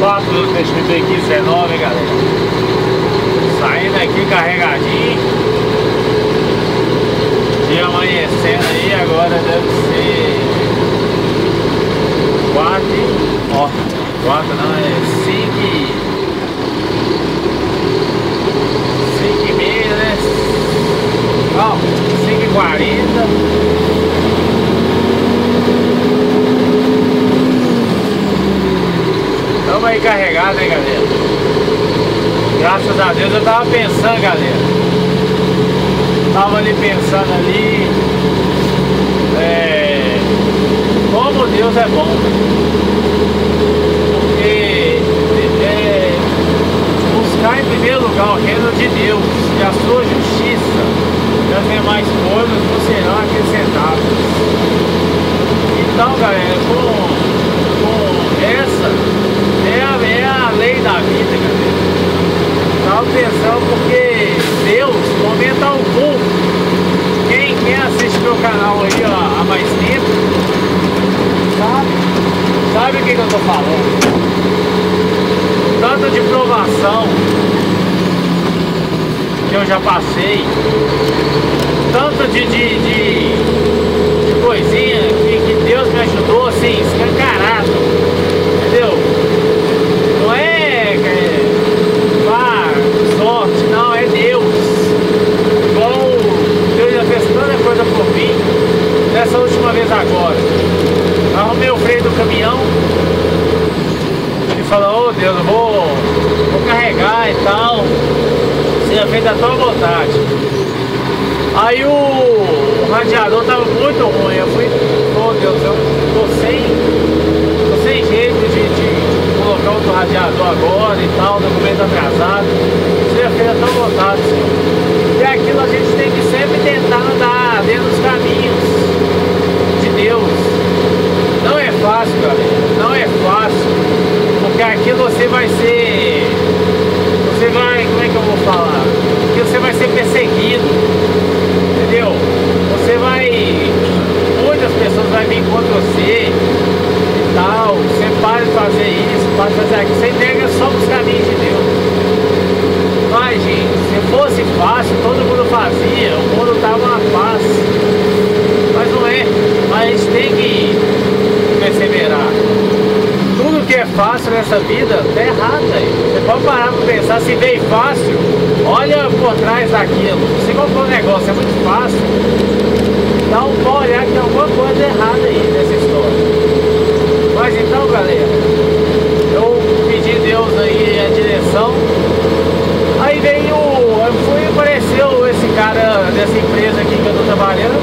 4 do TXP aqui, 19, galera. Saindo aqui carregadinho. Dia amanhecendo aí, agora deve ser 4, ó, 4 não, é 5 e meia, né? Ó, 5h40. Estamos aí carregados, hein, galera? Graças a Deus. Eu tava pensando, galera. Tava ali pensando ali. Como Deus é bom. Porque buscar em primeiro lugar o reino de Deus e a sua justiça, e as demais coisas não serão acrescentadas. Então, galera, com essa é a lei da vida, galera. Estava pensando porque Deus, no momento algum, quem assiste meu canal aí ó, há mais tempo, sabe o que eu tô falando. Tanto de provação que eu já passei, tanto de coisinha que Deus me ajudou assim, escancarado, entendeu? Não é sorte, não, é Deus. Igual Deus já fez tanta coisa por mim. Dessa última vez agora, arrumei o freio do caminhão. Ele falou, ô Deus, eu vou carregar e tal. Seja feito da tua vontade. Aí o radiador tava muito ruim. Eu fui, ô Deus, eu tô sem jeito de colocar outro radiador agora e tal, documento atrasado. Seja feito da tua vontade, Senhor. E aquilo a gente tem que sempre tentar andar dentro dos caminhos de Deus. Não é fácil, galera. Não é fácil. Porque aqui você vai ser... Você vai... Como é que eu vou falar? Aqui você vai ser perseguido. Entendeu? Você vai... Muitas pessoas vão vir contra você e tal. Você para de fazer isso, para de fazer aquilo. Você entrega só nos caminhos de Deus. Mas, gente, se fosse fácil, todo mundo fazia. O mundo tava uma paz. Mas não é. Mas a gente tem que perseverar. Tudo que é fácil nessa vida tá errado aí. Você pode parar para pensar, se veio fácil, olha por trás daquilo. Você comprou um negócio, é muito fácil. Então pode olhar que tem alguma coisa errada aí nessa história. Mas então, galera, eu pedi a Deus aí a direção. Aí veio, apareceu esse cara dessa empresa aqui que eu tô trabalhando.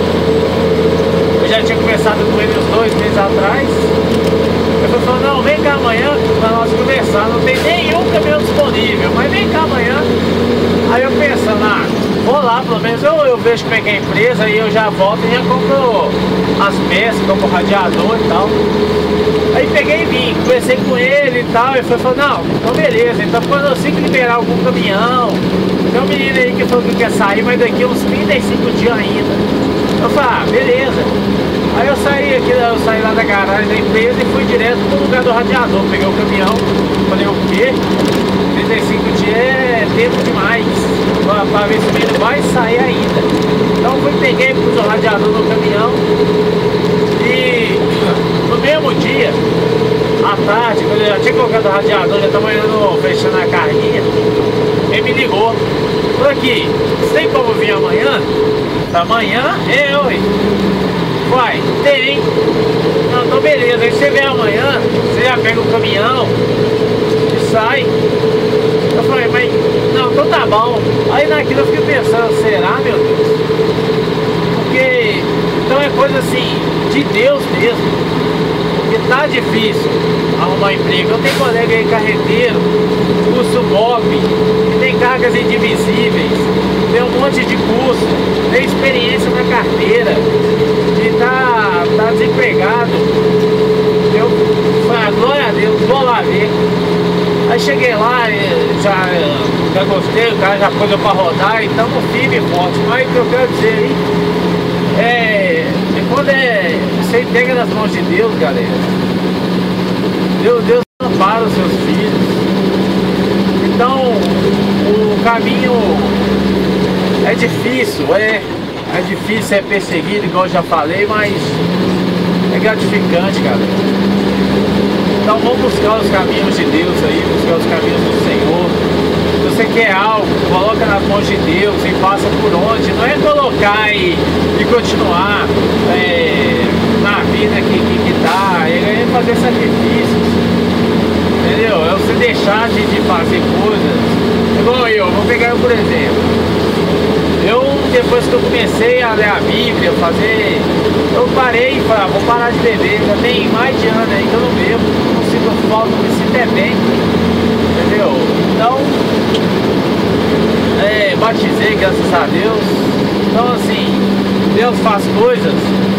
Eu já tinha conversado com ele uns 2 meses atrás. Ele falou, não, vem cá amanhã pra nós conversar. Não tem nenhum caminhão disponível, mas vem cá amanhã. Aí eu pensando, vou lá, pelo menos eu vejo como é que é a empresa. Aí eu já volto e já compro as peças, compro o radiador e tal. Aí peguei e vim, conversei com ele e tal. Ele falou, não, então beleza. Então quando eu sei que liberar algum caminhão, tem um menino aí que falou que quer sair, mas daqui uns 35 dias ainda. Eu falei, beleza. Aí eu saí lá da garagem da empresa e fui direto pro lugar do radiador. Peguei o caminhão, falei, o quê? 35 dias é tempo demais pra ver se o menino vai sair ainda. Então eu peguei, pus o radiador no caminhão. E no mesmo dia, à tarde, quando eu já tinha colocado o radiador, já estava indo fechando a carguinha, ele me ligou. Por aqui, você tem como vir amanhã? Amanhã? Uai, tem. Não, então beleza. Aí você vem amanhã, você já pega o caminhão e sai. Eu falei, mas não, então tá bom. Aí naquilo eu fiquei pensando, será, meu Deus? Porque então é coisa assim, de Deus mesmo. Porque tá difícil arrumar emprego. Eu tenho colega aí carreteiro, curso MOB, que tem cargas indivisíveis, tem um monte de curso, tem experiência na carteira, e tá desempregado. Eu falei, glória a Deus, vou lá ver. Aí cheguei lá, já gostei, o cara já pôs eu pra rodar, então firme e forte. Mas o que eu quero dizer aí quando você entrega nas mãos de Deus, galera, Deus não para os seus filhos. Então, o caminho é difícil, é difícil ser perseguido, igual eu já falei, mas é gratificante, cara. Então vamos buscar os caminhos de Deus aí, buscar os caminhos do Senhor. Se você quer algo, coloca nas mãos de Deus e passa por onde. Não é colocar e continuar na vida que tá, é fazer sacrifícios, entendeu? É você deixar de fazer coisas. Igual vou pegar por exemplo. Depois que eu comecei a ler a Bíblia, eu parei e falei, vou parar de beber. Já tem mais de ano aí que eu não bebo, não sinto falta, não me sinto bem, entendeu? Então, batizei, graças a Deus. Então assim, Deus faz coisas,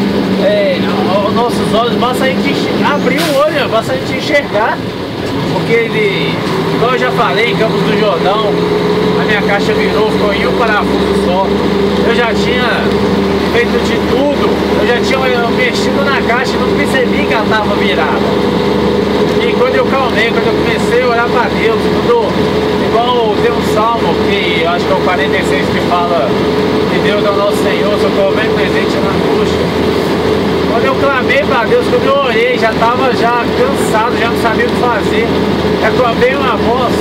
aos nossos olhos, basta a gente abrir o olho, basta a gente enxergar. Porque ele, como eu já falei, em Campos do Jordão, a minha caixa virou, ficou em um parafuso só. Eu já tinha feito de tudo, eu já tinha mexido na caixa e não percebi que ela estava virada. E quando eu calmei, quando eu comecei a orar para Deus, igual tem um salmo, que eu acho que é o 46, que fala que Deus é o nosso Senhor, socorro bem presente na angústia. Quando eu clamei para Deus, quando eu orei, já estava cansado, já não sabia o que fazer. Veio uma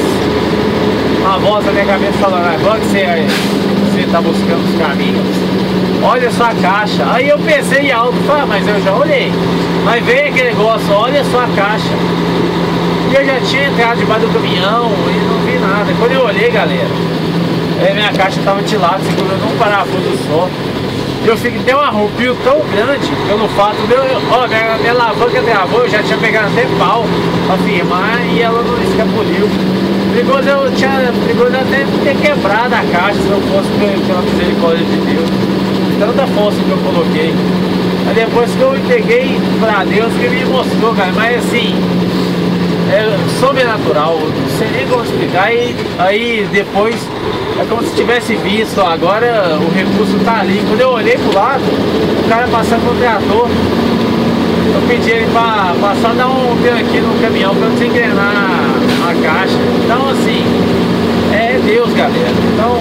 voz na minha cabeça falando, agora que você está buscando os caminhos, olha a sua caixa. Aí eu pensei em algo, falei, mas eu já olhei. Mas veio aquele negócio, olha a sua caixa. E eu já tinha entrado debaixo do caminhão e não vi nada. Quando eu olhei, galera, minha caixa estava de lado, segurando um parafuso só. Eu dei um arrepio tão grande pelo fato de minha alavanca travou, eu já tinha pegado até pau para firmar e ela não escapuliu. Perigoso eu até ter quebrado a caixa se não fosse pela misericórdia de Deus. Tanta força que eu coloquei. Aí depois que eu entreguei para Deus, que me mostrou, cara, mas assim, é sobrenatural, não sei nem como explicar. Aí depois é como se tivesse visto, agora o recurso tá ali. Quando eu olhei pro lado, o cara passando com o trator, eu pedi ele pra passar, dar um aqui no caminhão pra eu desengrenar a caixa. Então assim, é Deus, galera. Então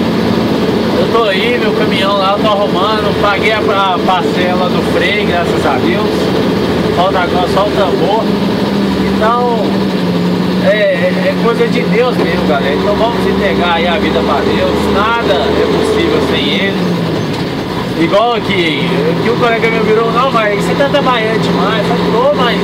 eu tô aí, meu caminhão lá, eu tô arrumando, paguei a parcela do freio, graças a Deus. Falta agora só o tambor. Então é coisa de Deus mesmo, galera. Então vamos entregar aí a vida para Deus. Nada é possível sem Ele. Igual aqui um colega meu virou, não, mas você tá trabalhando demais. Eu falei, mas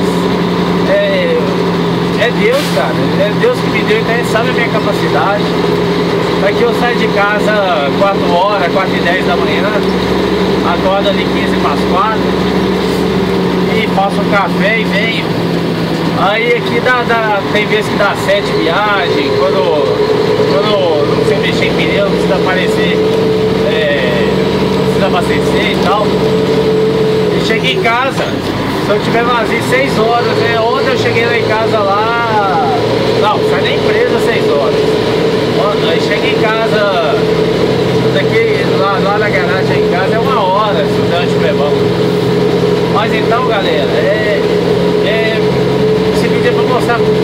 é Deus, cara. É Deus que me deu, então Ele sabe a minha capacidade. Aqui eu saio de casa 4 horas, 4h10 da manhã, acordo ali 15 para as 4 e faço um café e venho. Aí aqui tem vezes que dá 7 viagens, quando não sei mexer em pneu, não precisa aparecer, não precisa abastecer e tal. E cheguei em casa, se eu tiver vazio 6 horas, ontem eu cheguei lá em casa lá, não, sai da empresa 6 horas. Aí cheguei em casa, daqui, lá na garagem em casa é 1 hora, se o trânsito estiver bom. Mas então, galera, esse vídeo é pra mostrar